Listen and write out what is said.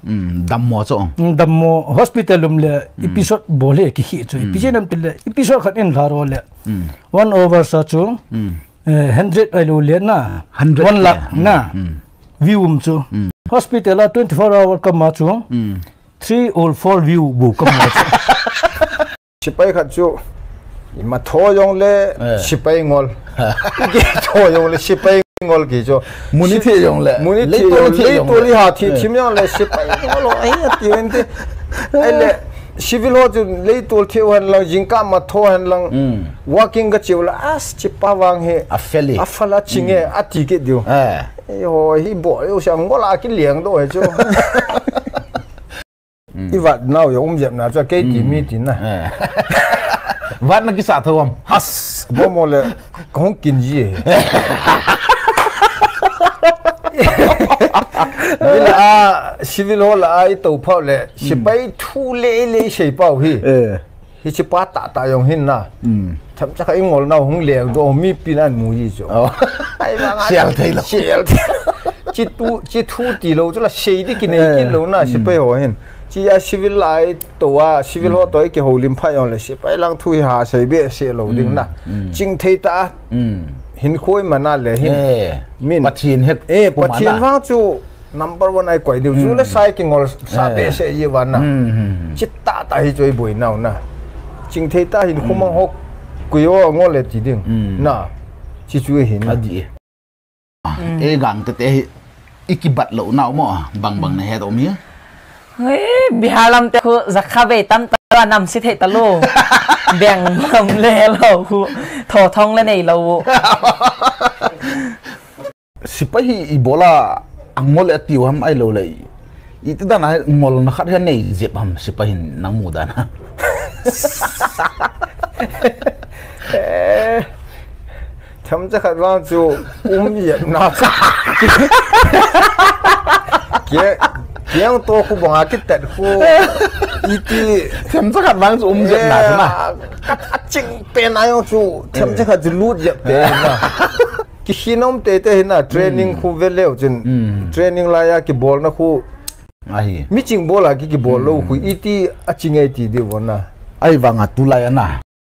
dammo cho dammo hospital le episode bole ki hi chu episode le episode khat in laro le 1 over sa chu 100 alo le na 1 lakh na view chu hospital la 24 hour ka ma chu 3 or 4 view bu ka ma chu sipai khat chu ma tho yong le sipai ngol ge tho yong le sipai ngol ki cho muni the yong le le to li ha thi thim yong le sipai ngol ai ti wen te ai le civil ho chu le to the wan lang jingka ma tho han lang walking ga chiu la as chipa wang he afala chinge ati ke dio yo hi bo yo sang ngola ki liang do chu i wat now yo jep na cho ke ti mi tin na wat na ki sa thom has bo mo le kong kin ji bila civil ho la ai to phau le sipai thu le sei pau hi hi chipa ta yong hin na thậm chắc ai ngol nào hung liang do mi pinan mu ji cho ai ba sial thei lo chi thu ti lo cho là sei đi cái này lo na sipai ho hin chi a civil lai to a civil ho toy ke holim phai on le sipai lang thui ha sei be se lo ding na ching thei ta hin khoi mana le hin min pathin het pathin wa chu number 1 ai koi diu chu le sai ki ngol sa be se yi wan na chit ta hi choi boi naw na ching thei ta hin khomang hok kuyo ngol le ti ding na chi chu hin adi e gang te ikibat lo naw mo bang na he to mi bihalam te khu zakha ve tam ta nam si the ta lo beng nam le lo khu tho thong le nei lo sipai ibola angol atiu ham ai lo lai itu dan ngol na khat he nei zep ham sipai nang muda na thầm chắc là bao nhiêu nhiệt nào kia tôi không bằng cái tết khu ít thầm chắc là bao nhiêu nhiệt nào thế mà chính bên này ông chú thầm chắc là chỉ lút nhiệt thế mà cái khi nông tê na training khu về leo chân training là ya cái ball na khu ai meeting ball là cái ball lâu khu ít chính ai thì đi vốn na ai vàng à tu lại na